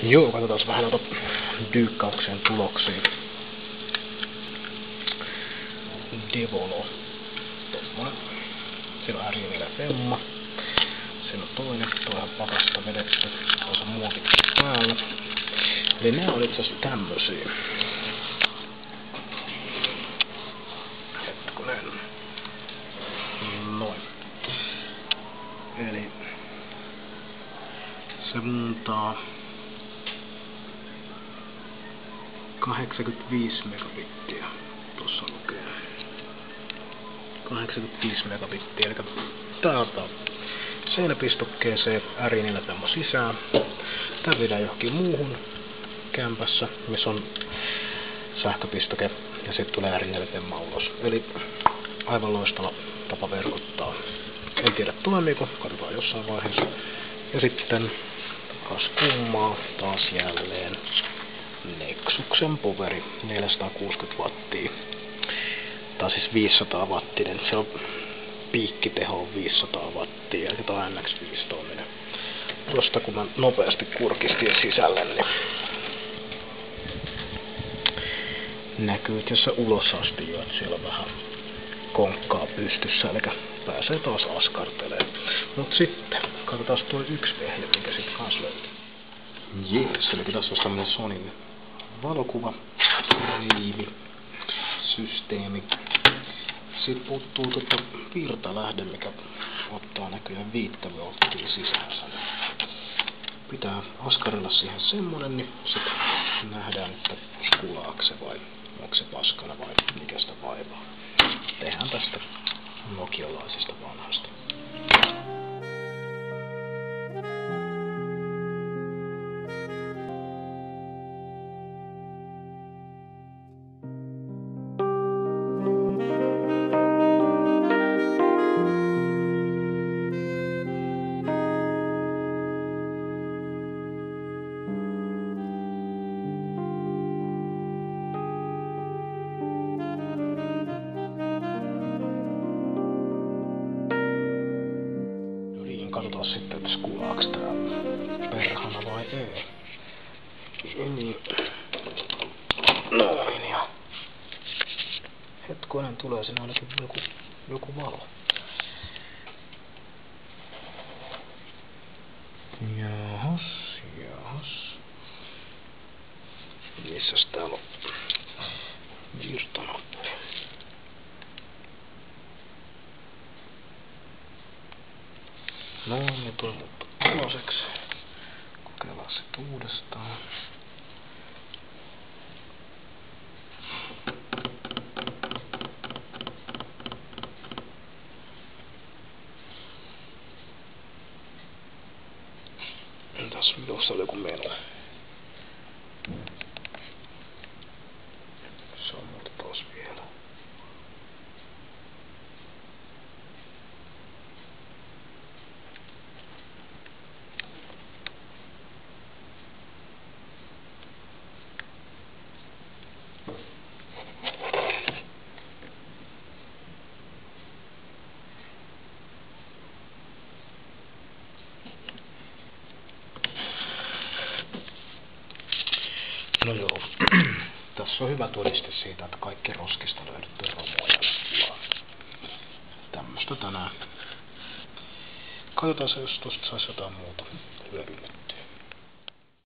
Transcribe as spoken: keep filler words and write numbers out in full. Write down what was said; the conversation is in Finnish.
Joo, katsotaan vähän noita dyykkauksen tuloksia. Devolo. Tommonen. Siinä on ääriä vielä femma. Siinä on toinen, tuohan pakasta vedetty. Tuossa on muotit päällä. Eli nää on itse asiassa tämmösiä. Hetkonen. Noin. Eli se muuntaa kahdeksankymmentäviisi megabittiä. Tuossa lukee. kahdeksankymmentäviisi megabittiä. Eli täältä seinäpistokkeeseen ääri neljä femma sisään. Tää viedään johonkin muuhun kämpässä, missä on sähköpistoke, ja sitten tulee ääri neljä femma ulos. Eli aivan loistava tapa verkottaa. En tiedä toimiiko, katsotaan jossain vaiheessa. Ja sitten kas kummaa taas jälleen Nexuksen poveri neljäsataakuusikymmentä wattia. Tää on siis viisisataa wattinen, se on piikkiteho on viisisataa wattia, eli tää on N X viisitoista. Tuosta kun mä nopeasti kurkistin sisälle, niin näkyy tässä ulos asti jo, että siellä on vähän konkkaa pystyssä, eli pääsee taas askartelemaan. Mut sitten, katsotaan tuo yksi vehje, mikä sit kans löytyy. Jees, eli tässä on tämmönen Sonyn valokuva, riivi, systeemi. Siitä puuttuu tota virtalähde, mikä ottaa näköjään viittä volttia sisäänsä. Pitää askarilla siihen semmonen, niin sitten nähdään, että kulaako se vai onko se paskana vai mikä sitä vaivaa. Tehdään tästä nokialaisesta vanhasta. Katsotaan sitten, että kulaaks tää perhana vai ei. Niin. Noin ja hetkonen tulee sinne ainakin joku, joku valo. Jahas, jahas. Missäs täällä on virtanappi? No niin, toi muuttuu tuloseksi. Kokeillaan sit uudestaan. Entäs tuossa oli joku meno? Se on muuta taas vielä. No joo, tässä on hyvä todiste siitä, että kaikki roskista löydetty romuja. Tämmöstä tänään. Katsotaan se, jos tosta saisi jotain muuta hyödynnettyä.